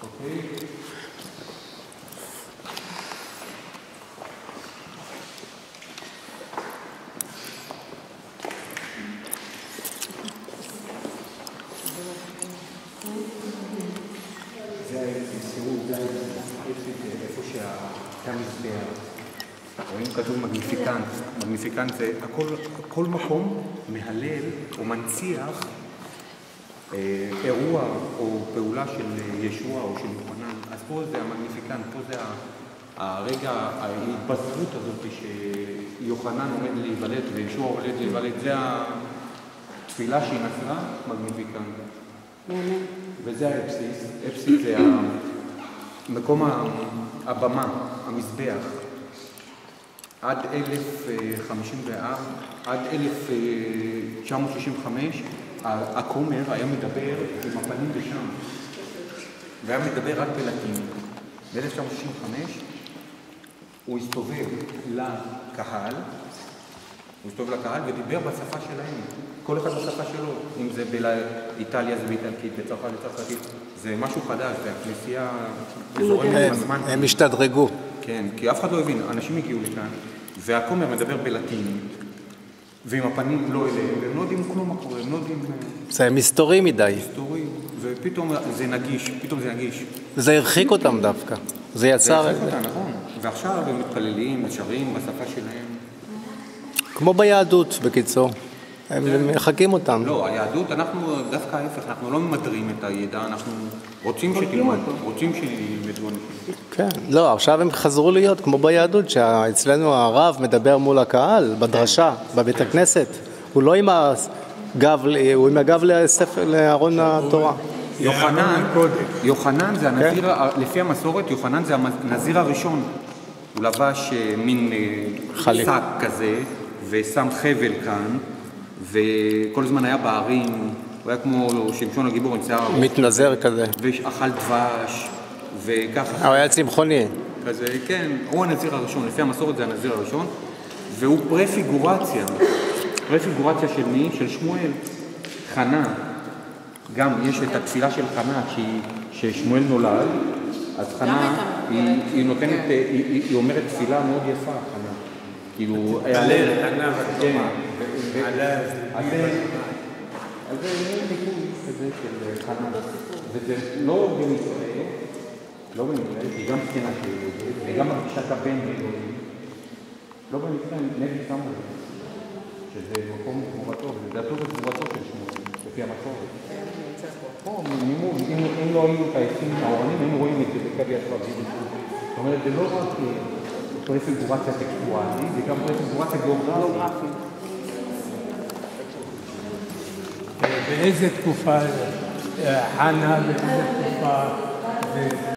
איפה שהמזבח, רואים כתוב מגניפיקנט, מגניפיקנט זה כל מקום מהלל או מנציח אירוע או פעולה של ישוע או של יוחנן, אז פה זה המגניפיקנט, פה זה הרגע, ההתבשרות הזאת שיוחנן עומד להיוולד וישוע עומד להיוולד, זה התפילה שהיא נפלה, מגניפיקנט. וזה האפסיס, אפסיס זה מקום הבמה, המזבח. עד 1054, עד 1965, הכומר היה מדבר עם הפנים לשם, והיה מדבר רק בלטינית. ב-1965 הוא הסתובב לקהל, ודיבר בשפה שלהם, כל אחד בשפה שלו, אם זה באיטליה זה באיטלקית, בצרפת זה צרפתית, זה משהו חדש, זה הכנסייה, הם השתדרגו. כן, כי אף אחד לא הבין, אנשים הגיעו לכאן, והכומר מדבר בלטינית, ועם הפנים לא אליהם, והם לא יודעים כלום מה קורה, הם לא יודעים... זה מסתורי מדי. מסתורי, ופתאום זה נגיש, זה הרחיק אותם דווקא, זה יצר... זה הרחיק אותם, נכון. ועכשיו הם מתפללים, שרים בשפה שלהם. כמו ביהדות, בקיצור. הם מחקים אותם. לא, היהדות, אנחנו דווקא ההפך, אנחנו לא ממדרים את הידע, אנחנו רוצים שתלמד, רוצים שילמדו אנשים. כן, לא, עכשיו הם חזרו להיות כמו ביהדות, שאצלנו הרב מדבר מול הקהל, בדרשה, בבית הכנסת. הוא לא עם הגב, הוא עם הגב לארון התורה. יוחנן זה הנזיר, לפי המסורת, יוחנן זה הנזיר הראשון. הוא לבש מין שק כזה, ושם חבל כאן, וכל הזמן היה בערים, הוא היה כמו שמשון הגיבור עם שיער ארוך. מתנזר כזה. ואכל דבש, וככה. הוא היה צמחוני. כזה, כן, הוא הנזיר הראשון, לפי המסורת זה הנזיר הראשון, והוא פרפיגורציה. פרפיגורציה של מי? של שמואל. חנה. גם יש את התפילה של חנה, ששמואל נולד, אז חנה, היא נותנת, היא אומרת תפילה מאוד יפה, חנה. כאילו... תעלל את ענב התורה. אז זה ניקוי כזה של חנה. וזה לא במקרה, היא גם זקנה של יהודית, וגם מרגישת הבן אלוהים. לא במקרה, נבי שמו שזה מקום גבורתו, וזה דתו וגבורתו של שמואל, לפי המסורת. פה, אם לא היו את העצים האורנים, היינו רואים את זה בקו ישב. זאת אומרת, זה לא רק פרפיגורציה טקסטואלית, זה גם פרפיגורציה גיאוגרפית. באיזה תקופה חנה, באיזה תקופה